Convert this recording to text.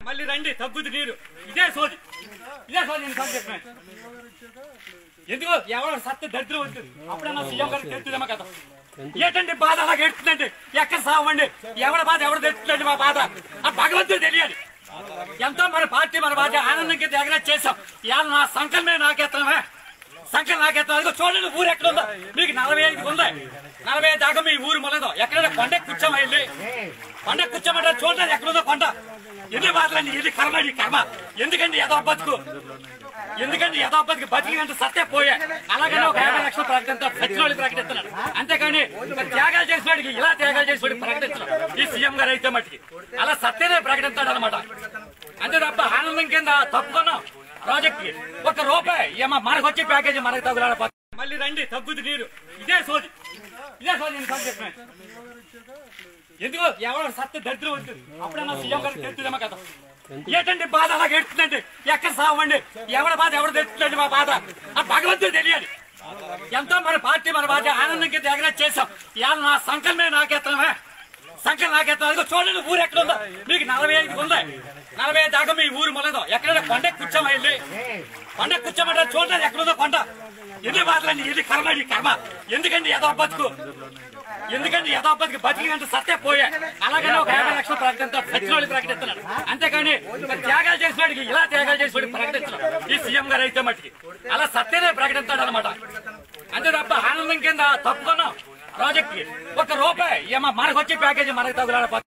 మళ్ళీ రండి తగ్గుద్ది నీరు. ఇదే సోది నేను చెప్పిన ఎందుకు ఎవరు సత్య దరిద్రం వస్తుంది. అప్పుడన్నా సీఎం గారికి తెలుస్తుందేమో కదా. ఏంటండి బాధ అలాగే ఎడుతుందండి. ఎక్కడ సావండి ఎవరి బాధ ఎవరు తెలుస్తుందండి. మా బాధ ఆ భగవంతుడు తెలియాలి. ఎంతో మన పార్టీ మన బాధ ఆనందంగా దగ్గర చేసాం. ఇవాళ నా సంకల్పమే నాకెత్తనమే సంకల్పం నాకెత్తాం. అదిగో చూడండి ఊరు ఎక్కడ ఉందో. మీకు 45 ఉంది. 45 దాకా మీ ఊరు మొలదో. ఎక్కడైనా కొండ కూర్చోమా వెళ్ళి కొండ కూర్చోమంటారు. చూడండి ఎక్కడుందో కొండ. ఎన్ని బాధలండి ఎన్ని కర్మ కర్మ. ఎందుకండి యథోపతికు బతికి అంటే సత్తే పోయా. అలాగనే ఒక 50 లక్షలు ప్రకటిస్తాడు. సచ్చినోళ్ళు ప్రకటిస్తున్నాడు. అంతేకాని త్యాగాలు చేసినోడికి ఇలా త్యాగాలు చేసినోడికి ప్రకటిస్తున్నాడు ఈ సీఎం గారు అయితే మట్టికి. అలా సత్యనే ప్రకటిస్తాడు అనమాట. అంతే తప్ప ఆనందం కింద తప్పుకున్నాం ప్రాజెక్ట్ కి ₹1 మనకు వచ్చే ప్యాకేజీ మనకు తగులాడ. మళ్ళీ రండి తగ్గుద్ది నీరు. ఇదే సోది నేను చెప్పిన ఎందుకు ఎవరు సత్య దరిద్రం వస్తుంది. అప్పుడన్నా సీఎం గారికి తెలుస్తుందేమో కదా. ఏంటండి బాధ అలాగే ఎడుతుందండి. ఎక్కడ సావండి ఎవరి బాధ ఎవరు తెలుస్తుందండి. మా బాధ ఆ భగవంతుడు తెలియాలి. ఎంతో మన పార్టీ మన బాధ ఆనందంగా దగ్గర చేసాం. ఇవాళ నా సంకల్పమే నాకెత్తనమే అదిగో చూడండి ఊరు ఎక్కడ ఉందో. మీకు 45 ఉంది. 45 దాకా మీ ఊరు మొలదో. ఎక్కడైనా కొండ కూర్చోమా వెళ్ళి కొండ కూర్చోమంటారు. చూడండి ఎక్కడుందో కొండ. ఎన్ని బాధలండి ఎన్ని కర్మ. ఎందుకండి యథోపతికి బతికి అంటే సత్తే పోయా. అలాగనే ఒక 50 లక్షలు ప్రకటిస్తాడు. సచ్చినోళ్ళు ప్రకటిస్తున్నాడు. అంతేకాని త్యాగాలు చేసినోడికి ఇలా త్యాగాలు చేసినోడికి ప్రకటిస్తున్నాడు ఈ సీఎం గారు అయితే మట్టికి. అలా సత్యనే ప్రకటిస్తాడు అనమాట. అంతే తప్ప ఆనందం కింద తప్పుకున్నాం ప్రాజెక్ట్ కి ₹1 మనకు వచ్చే ప్యాకేజీ మనకు తగులాడ.